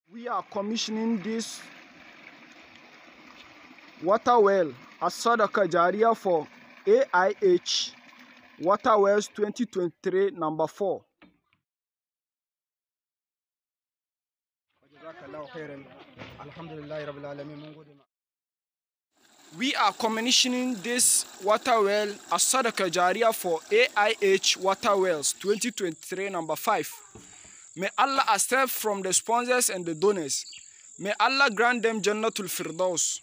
We are commissioning this water well as Sadaqah Jariyah for AIH Water Wells 2023 number 4. We are commissioning this water well as Sadaqah Jariyah for AIH Water Wells 2023 number 5. May Allah accept from the sponsors and the donors. May Allah grant them Jannatul Firdaus.